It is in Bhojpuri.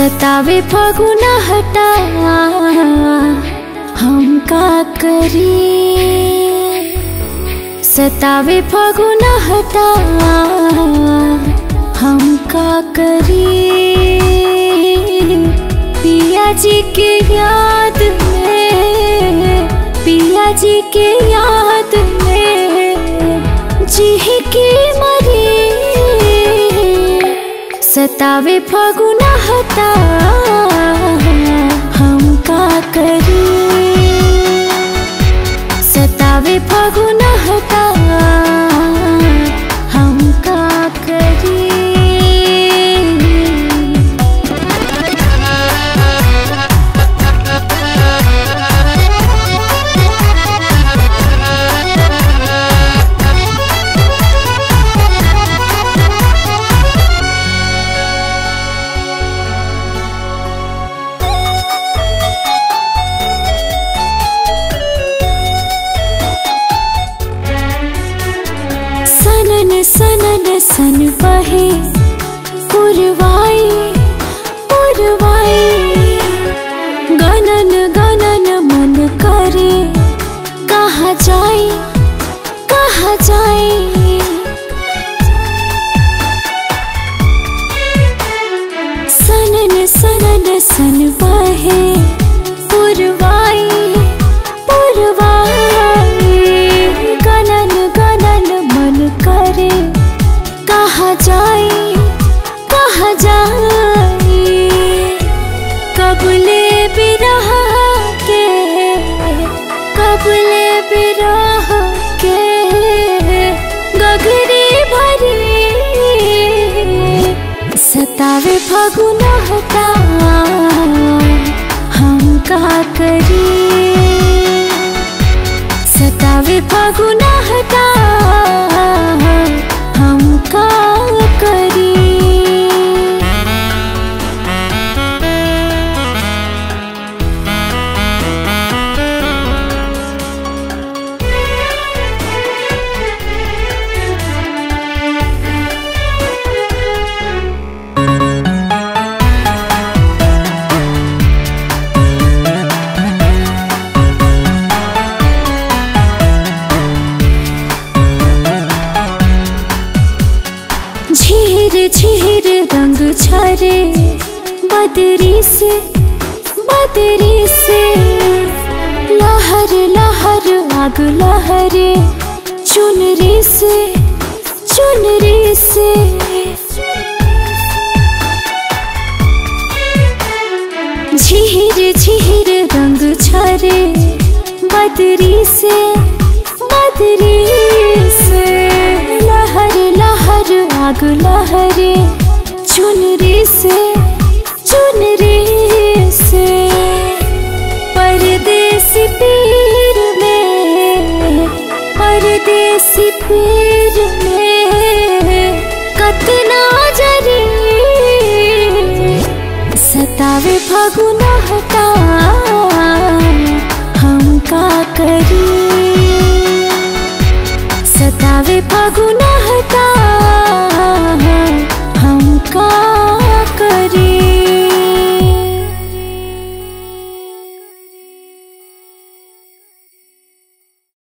सतावे फगुना हटा हम का करी। सतावे फगुना हटा हम का करी। पिया जी के याद में, पिया जी के याद में जी की मरी। सतावे फगुना हटा हम का करी। सतावे फगुना हटा हम का करी। सनन सनन सन बहे पुरवाई पुरवाई। गनन गनन मन करे कहाँ जाए कहाँ जाए। सनन सनन सन बहे पुरवाई पुरवाई। गनन गनन मन करे कहाँ जाए कहाँ जाए। कबले बिरह के, कबले बिरह के गगरी भरी। सतावे फगुना हटा हम का करी। सतावे फगुना हटा हम का करी। झीर झीर रंग झरे बदरी से बदरी से। लहर लहर आग लहरे चुनरी से चुनरी से। झीर झीर रंग झरे बदरी से बदरी से। लहर लहर आग लहरे चुनरी से चुनरी से। परदेसी पीर में, परदेसी पीर में कतना जरी। सतावे फगुना हटा हम का करी। सतावे फगुना हटा